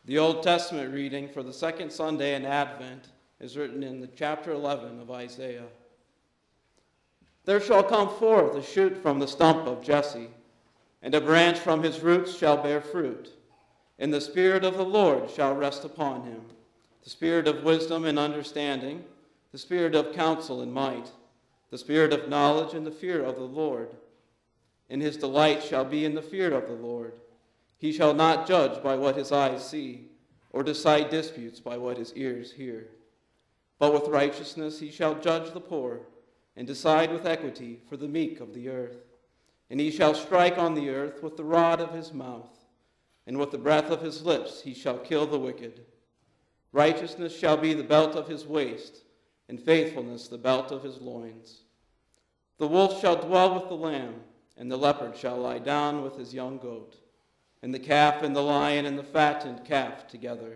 The Old Testament reading for the second Sunday in Advent is written in the chapter 11 of Isaiah. There shall come forth a shoot from the stump of Jesse, and a branch from his roots shall bear fruit. And the Spirit of the Lord shall rest upon him, the Spirit of wisdom and understanding, the Spirit of counsel and might, the Spirit of knowledge and the fear of the Lord. And his delight shall be in the fear of the Lord. He shall not judge by what his eyes see, or decide disputes by what his ears hear. But with righteousness he shall judge the poor, and decide with equity for the meek of the earth. And he shall strike on the earth with the rod of his mouth, and with the breath of his lips he shall kill the wicked. Righteousness shall be the belt of his waist, and faithfulness the belt of his loins. The wolf shall dwell with the lamb, and the leopard shall lie down with his young goat, and the calf and the lion and the fattened calf together.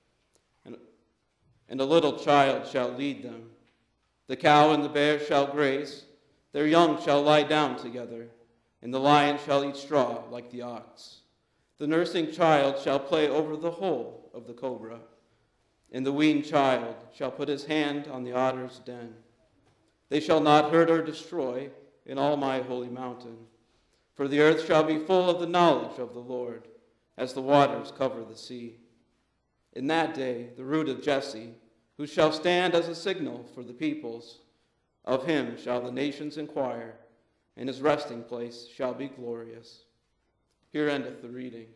And a little child shall lead them. The cow and the bear shall graze, their young shall lie down together, and the lion shall eat straw like the ox. The nursing child shall play over the hole of the cobra, and the weaned child shall put his hand on the otter's den. They shall not hurt or destroy in all my holy mountain, for the earth shall be full of the knowledge of the Lord, as the waters cover the sea. In that day the root of Jesse, who shall stand as a signal for the peoples, of him shall the nations inquire, and his resting place shall be glorious. Here endeth the reading.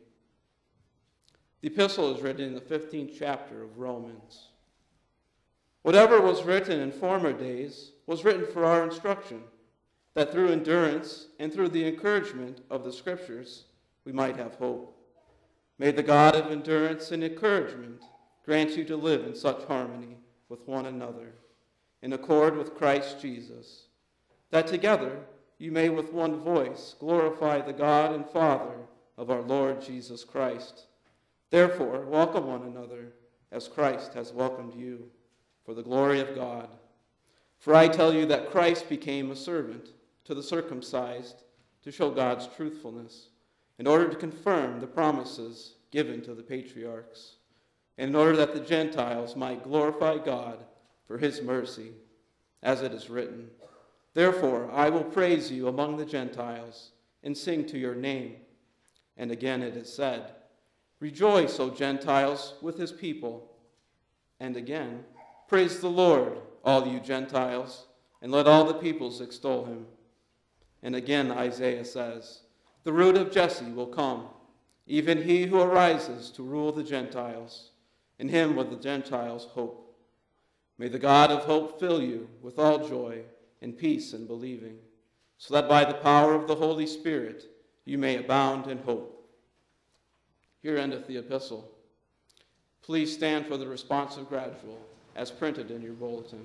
The epistle is written in the 15th chapter of Romans. Whatever was written in former days was written for our instruction, that through endurance and through the encouragement of the Scriptures we might have hope. May the God of endurance and encouragement grant you to live in such harmony with one another, in accord with Christ Jesus, that together you may with one voice glorify the God and Father of our Lord Jesus Christ. Therefore, welcome one another as Christ has welcomed you, for the glory of God. For I tell you that Christ became a servant to the circumcised to show God's truthfulness, in order to confirm the promises given to the patriarchs, and in order that the Gentiles might glorify God for his mercy, as it is written, Therefore I will praise you among the Gentiles, and sing to your name. And again it is said, Rejoice, O Gentiles, with his people. And again, Praise the Lord, all you Gentiles, and let all the peoples extol him. And again Isaiah says, The root of Jesse will come, even he who arises to rule the Gentiles. In him will the Gentiles hope. May the God of hope fill you with all joy and peace in believing, so that by the power of the Holy Spirit you may abound in hope. Here endeth the epistle. Please stand for the responsive gradual as printed in your bulletin.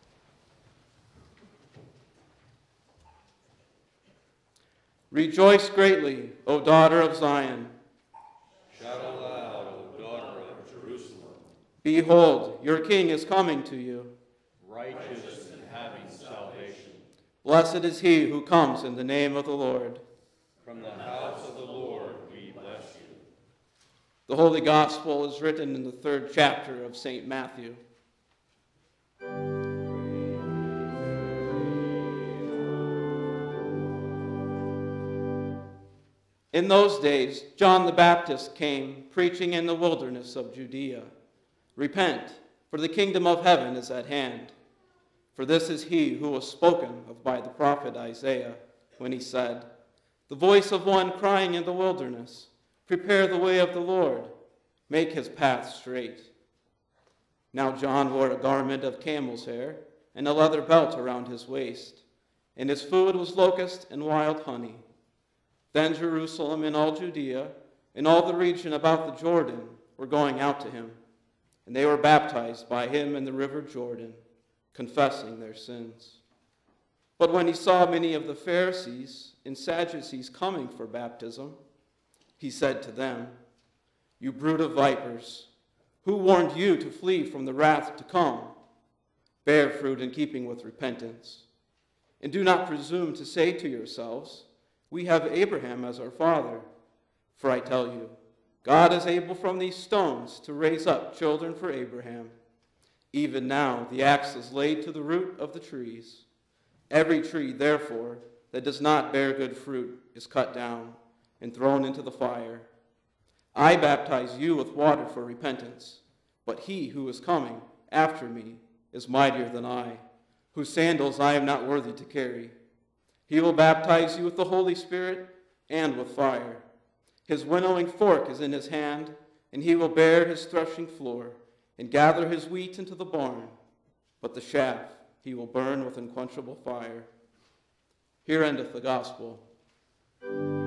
Rejoice greatly, O daughter of Zion. Shout aloud, O daughter of Jerusalem. Behold, your king is coming to you. Righteous and having salvation. Blessed is he who comes in the name of the Lord. From the house of the Lord we bless you. The Holy Gospel is written in the 3rd chapter of St. Matthew. In those days, John the Baptist came, preaching in the wilderness of Judea, Repent, for the kingdom of heaven is at hand. For this is he who was spoken of by the prophet Isaiah, when he said, The voice of one crying in the wilderness, Prepare the way of the Lord, make his path straight. Now John wore a garment of camel's hair, and a leather belt around his waist, and his food was locust and wild honey. Then Jerusalem and all Judea and all the region about the Jordan were going out to him, and they were baptized by him in the river Jordan, confessing their sins. But when he saw many of the Pharisees and Sadducees coming for baptism, he said to them, You brood of vipers, who warned you to flee from the wrath to come? Bear fruit in keeping with repentance. And do not presume to say to yourselves, We have Abraham as our father. For I tell you, God is able from these stones to raise up children for Abraham. Even now the axe is laid to the root of the trees. Every tree, therefore, that does not bear good fruit is cut down and thrown into the fire. I baptize you with water for repentance, but he who is coming after me is mightier than I, whose sandals I am not worthy to carry. He will baptize you with the Holy Spirit and with fire. His winnowing fork is in his hand, and he will bear his threshing floor and gather his wheat into the barn, but the chaff he will burn with unquenchable fire. Here endeth the gospel.